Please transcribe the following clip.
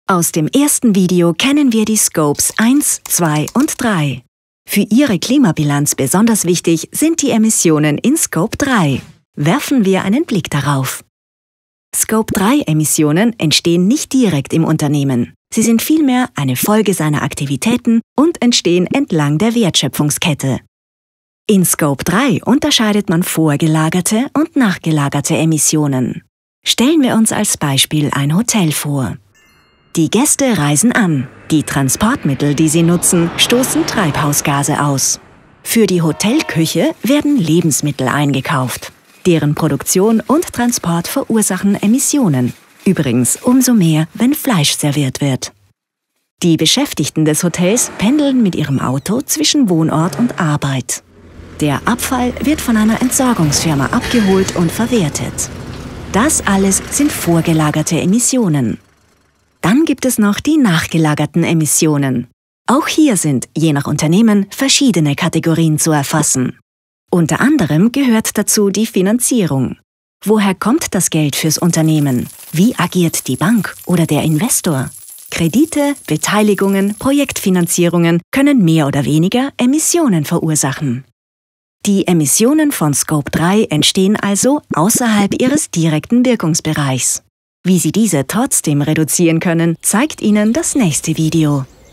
Aus dem ersten Video kennen wir die Scopes 1, 2 und 3. Für Ihre Klimabilanz besonders wichtig sind die Emissionen in Scope 3. Werfen wir einen Blick darauf. Scope 3 Emissionen entstehen nicht direkt im Unternehmen. Sie sind vielmehr eine Folge seiner Aktivitäten und entstehen entlang der Wertschöpfungskette. In Scope 3 unterscheidet man vorgelagerte und nachgelagerte Emissionen. Stellen wir uns als Beispiel ein Hotel vor. Die Gäste reisen an. Die Transportmittel, die sie nutzen, stoßen Treibhausgase aus. Für die Hotelküche werden Lebensmittel eingekauft. Deren Produktion und Transport verursachen Emissionen. Übrigens umso mehr, wenn Fleisch serviert wird. Die Beschäftigten des Hotels pendeln mit ihrem Auto zwischen Wohnort und Arbeit. Der Abfall wird von einer Entsorgungsfirma abgeholt und verwertet. Das alles sind vorgelagerte Emissionen. Dann gibt es noch die nachgelagerten Emissionen. Auch hier sind, je nach Unternehmen, verschiedene Kategorien zu erfassen. Unter anderem gehört dazu die Finanzierung. Woher kommt das Geld fürs Unternehmen? Wie agiert die Bank oder der Investor? Kredite, Beteiligungen, Projektfinanzierungen können mehr oder weniger Emissionen verursachen. Die Emissionen von Scope 3 entstehen also außerhalb ihres direkten Wirkungsbereichs. Wie Sie diese trotzdem reduzieren können, zeigt Ihnen das nächste Video.